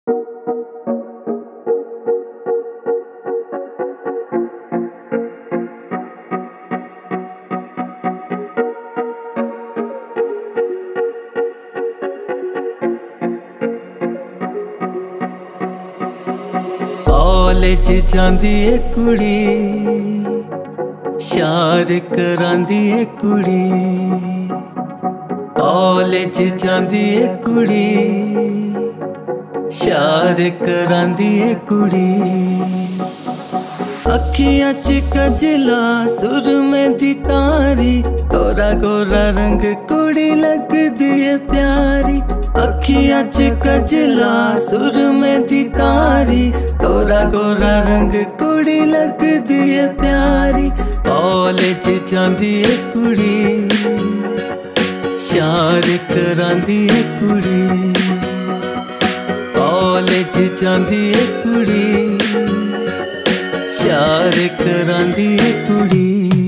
College जांदी ए कुड़ी, शार करांदी ए कुड़ी। कॉलेज जांदी ए कुड़ी, शार करांदी ए कुड़ी। अखियां च कजला सुर में दी तारी, गोरा गोरा रंग कुड़ी लगदी है प्यारी। अखियां च कजला सुर में दी तारी, गोरा गोरा रंग कुड़ी लगदी है प्यारी। कॉलेज जांदी है कुड़ी, शार करांदी है कुड़ी। कॉलेज जांदी है कुड़ी, शार करांदी है कुड़ी।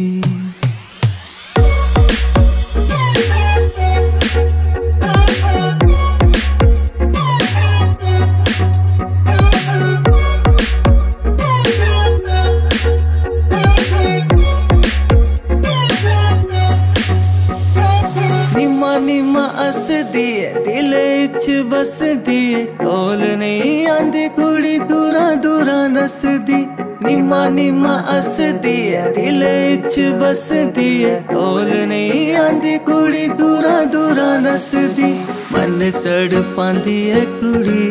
निमा हसदी है दिल इच बसदी है, कोल नहीं आंदी कुड़ी दूरा दूरा नसदी। निमा हसदी है दिल इच बसदी है, कोल नहीं आंदी कुड़ी दूरा दूरा नसदी। मन तड़पांदी है कुड़ी,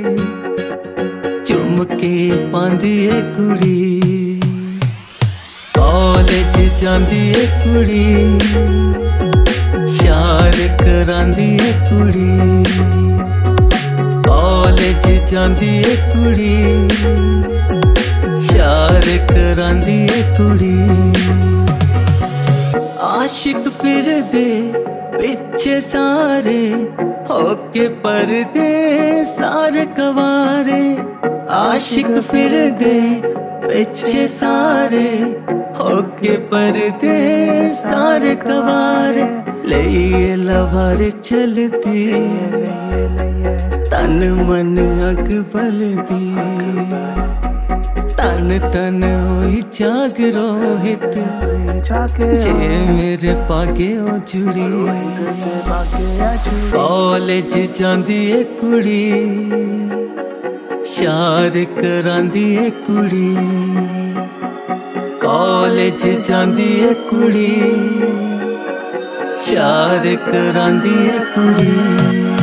चुम के पांदी है कुड़ी। कॉलेज जांदी है कुड़ी, शार करांदी है कुड़ी। कॉलेज जांदी है कुड़ी, शार करांदी है कुड़ी। आशिक फिर दे पिछे सारे, होके पर्दे सारे कवारे। आशिक फिर दे पिछे सारे, होके पर्दे सारे कवारे। लइए लवार चलती, तन मन अग बलदी। तन तन होई जाग रोहित, जे मेरे पागे ओ जुड़ी। कॉलेज जांदी है कुड़ी, शार करांदी है कुड़ी। कॉलेज जांदी है कुड़ी, शार करांदी है कुड़ी।